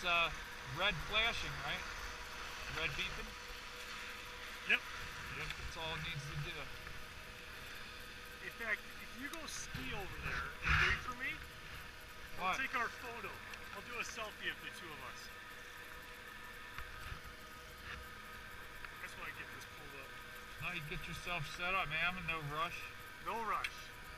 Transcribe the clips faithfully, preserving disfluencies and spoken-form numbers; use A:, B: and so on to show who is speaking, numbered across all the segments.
A: uh, red flashing, right? Red beeping?
B: Yep.
A: Yep, that's all it needs to do.
B: In fact, if you go ski over there and wait for me, I'll
A: What?
B: take our photo. I'll do a selfie of the two of us. That's why I get this pulled up.
A: No, you get yourself set up, man. I'm in no rush.
B: No rush.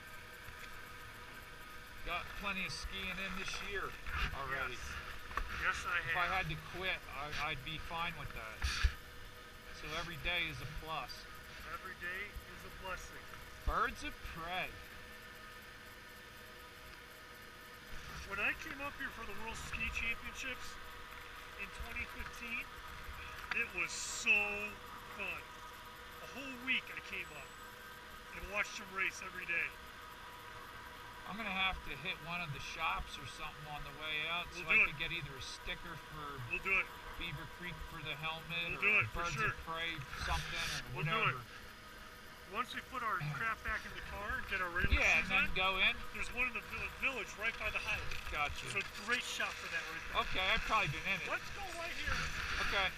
A: Got plenty of skiing in this year already.
B: Yes, yes I have.
A: If I had to quit, I, I'd be fine with that. So every day is a plus.
B: Every day is a blessing.
A: Birds of prey.
B: When I came up here for the World Ski Championships in twenty fifteen, it was so fun. A whole week I came up and watched them race every day.
A: I'm gonna have to hit one of the shops or something on the way out,
B: We'll
A: so I
B: do
A: could
B: it.
A: get either a sticker for
B: We'll do it.
A: Beaver Creek for the helmet,
B: We'll
A: or
B: do it, for
A: Birds
B: sure.
A: of Prey something, or
B: We'll do
A: whatever.
B: it. Once we put our crap back in the car and get our regular
A: Yeah, and
B: shoes
A: then
B: on,
A: go in.
B: there's one in the vill- village right by the highway.
A: Gotcha.
B: So great shot for that right there.
A: Okay, I've probably been in it.
B: Let's go right here.
A: Okay.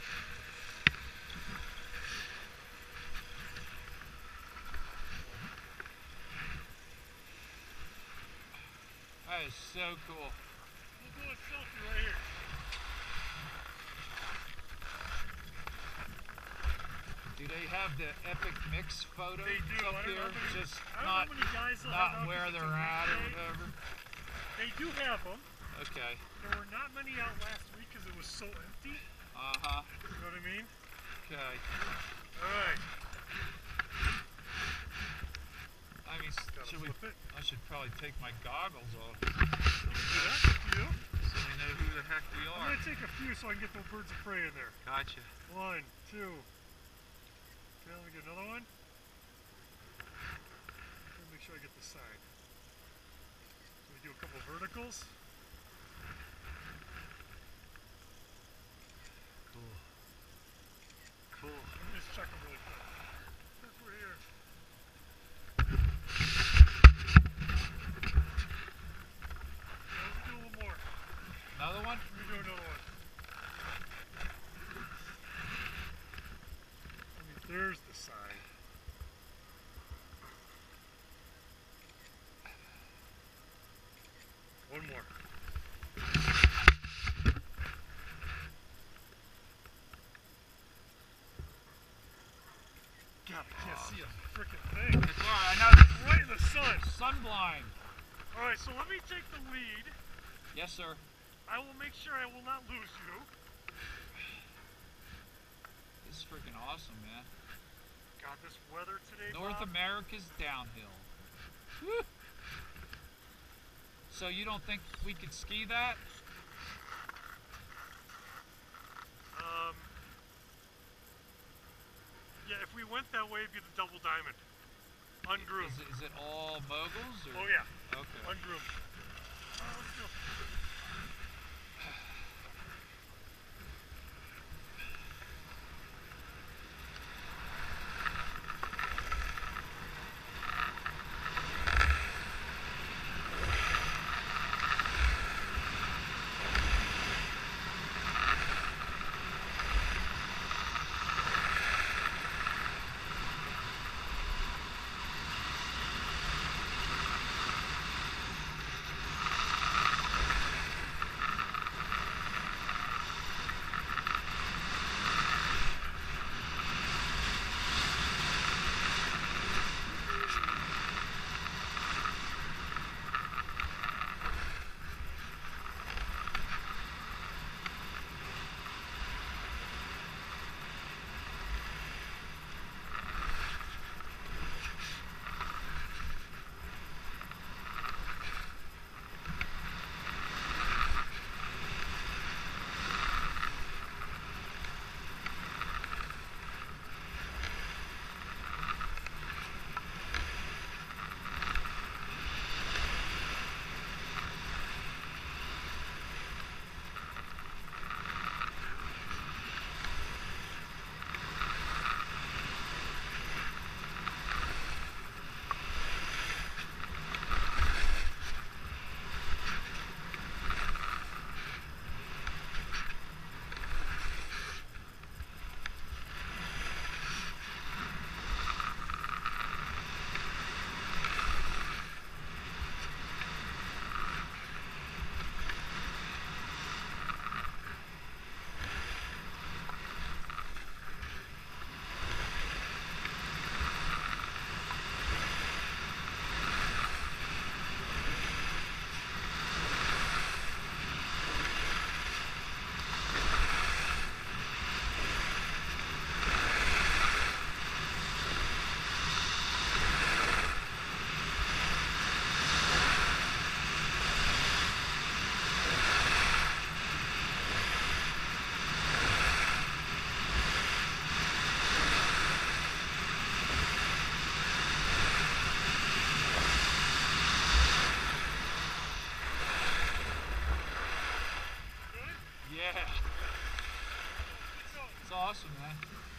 A: That is so cool.
B: We'll do a selfie right here.
A: Do they have the epic mix photos
B: They do.
A: up
B: I don't
A: here?
B: know how many-
A: Just
B: I don't
A: not,
B: know how many guys will
A: not
B: have out
A: where
B: because
A: they're
B: it's a
A: at or
B: weekday.
A: whatever.
B: They do have them.
A: Okay.
B: There were not many out last week because it was so empty.
A: Uh-huh.
B: You know what I mean?
A: Okay.
B: Alright.
A: I mean,
B: Gotta
A: should we,
B: flip it.
A: I should probably take my goggles off
B: Do that if you.
A: so we know who the heck we
B: I'm
A: are.
B: gonna take a few so I can get those birds of prey in there.
A: Gotcha.
B: One, two. Okay, let me get another one. Let me make sure I get the side. So we do a couple verticals.
A: Cool. Cool.
B: Let me just check them really quick. Since we're here. Yeah, let me do a little more.
A: Another one?
B: Let me do another one. I mean, there's the side. One more. God, I can't see a freaking thing.
A: It's alright, I know.
B: Right in the sun.
A: Sun blind.
B: Alright, so let me take the lead.
A: Yes, sir.
B: I will make sure I will not lose you.
A: This is freaking awesome, man.
B: God, this weather today,
A: North
B: Bob,
A: America's downhill. Woo. So you don't think we could ski that?
B: Um, yeah, if we went that way, it'd be the double diamond. Ungroomed.
A: Is it, is it all moguls? Or?
B: Oh, yeah.
A: Okay.
B: Ungroomed. Oh, let's go.
A: Yeah. It's awesome, man.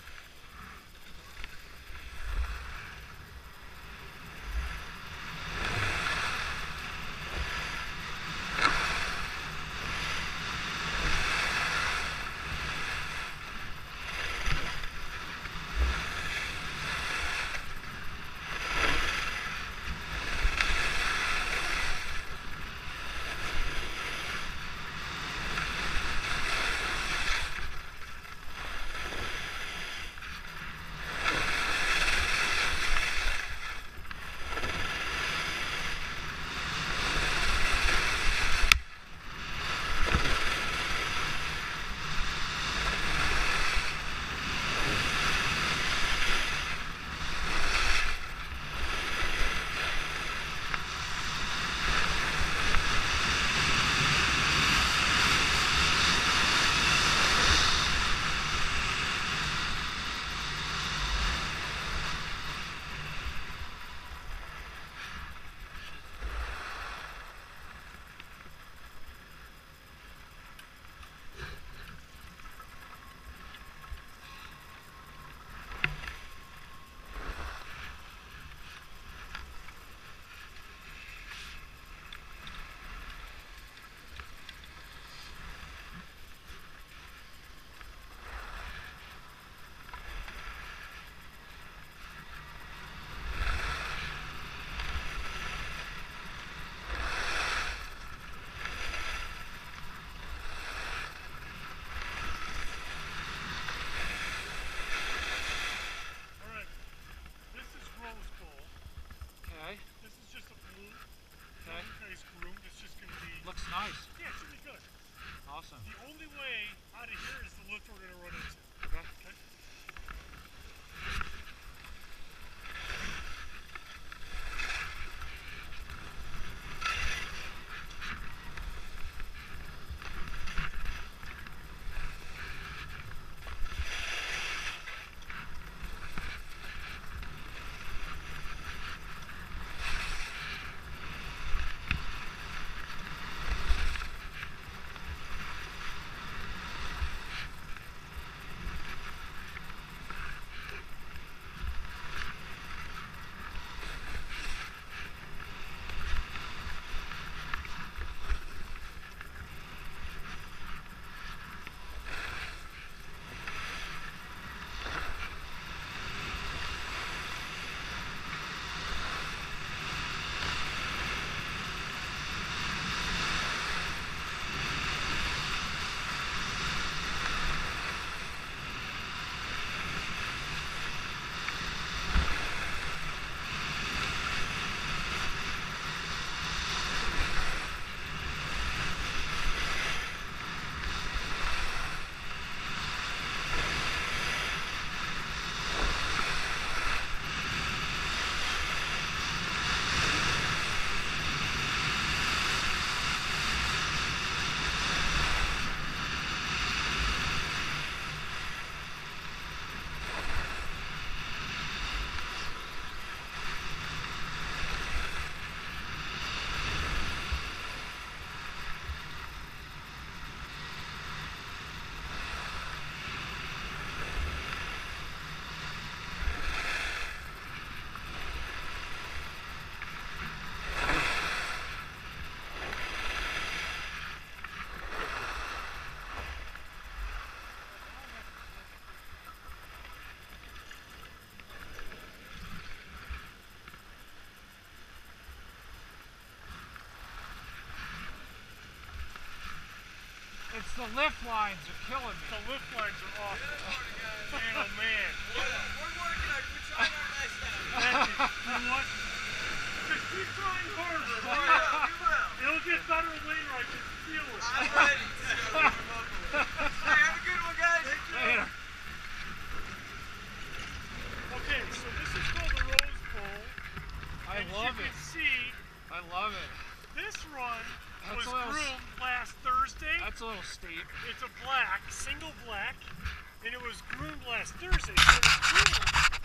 A: Looks nice.
B: Yeah, it should be good.
A: Awesome.
B: The only way out of here is the lift we're going to run into.
A: Okay.
B: Okay.
A: It's the lift lines are killing me.
B: The lift lines are awful. Man, oh man.
C: We're working on it. We're trying our best now.
B: That's it. You know what? Just keep trying harder.
C: We will. We will.
B: It'll get better later. I can feel it.
C: I'm ready. Hey, have a good one, guys.
A: Later.
B: Okay, so this is called the Rose Bowl.
A: I
B: and
A: love
B: you
A: it.
B: can see
A: I love it.
B: this run
A: That's
B: was
A: a little,
B: groomed last Thursday.
A: That's a little steep.
B: It's a black, single black, and it was groomed last Thursday. So it was groomed